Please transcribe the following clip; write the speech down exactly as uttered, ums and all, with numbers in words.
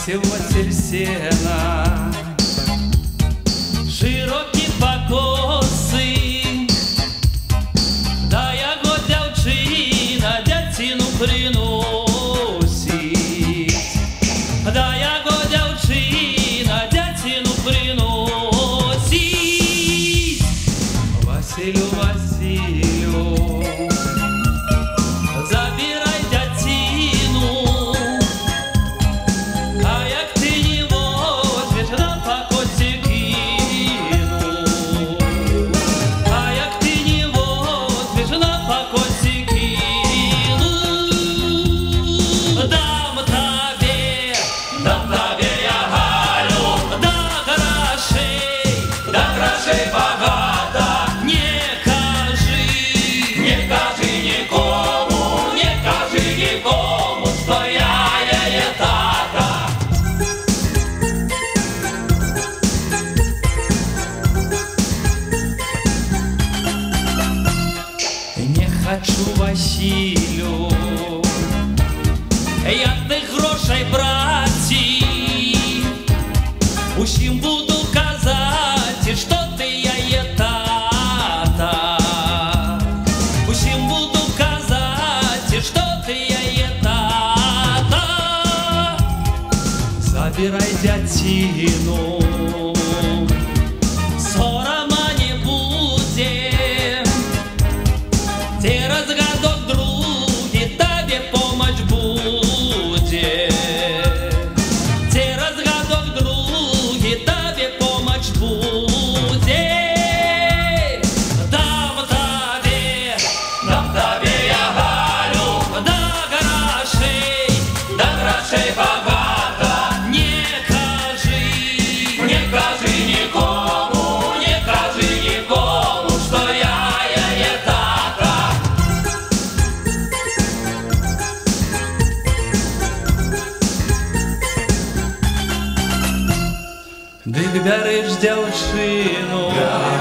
Василь, Василь сена, широкі покоси, да яго дзяўчына дзяціну приносить, да яго дзяўчына дзяціну приносить. Василю, Василю, забирай дзяціну, а як ты не возьмеш, на покосе кину, а як ты не возьмеш, на покосе кину. Дам табе, дам табе я Галю, да грошей, да грошей багата. Не кажи, не кажи нікому, не кажи нікому, що я її тата. Не хочу, Василю, я тих грошей браці, усім буду казати, що ти її тата. Усім буду казати, що ти її тата. Забирай дзяціну, сорама не буде. Цераз гадок другі табе помач буде. Цераз гадок другі табе помач буде. Дам табе, дам табе я Галю, да грошей, да грошей багата. Не кажи, не кажи нікому, не кажи нікому, що я її тата. Дик бяриш дзяўчыну,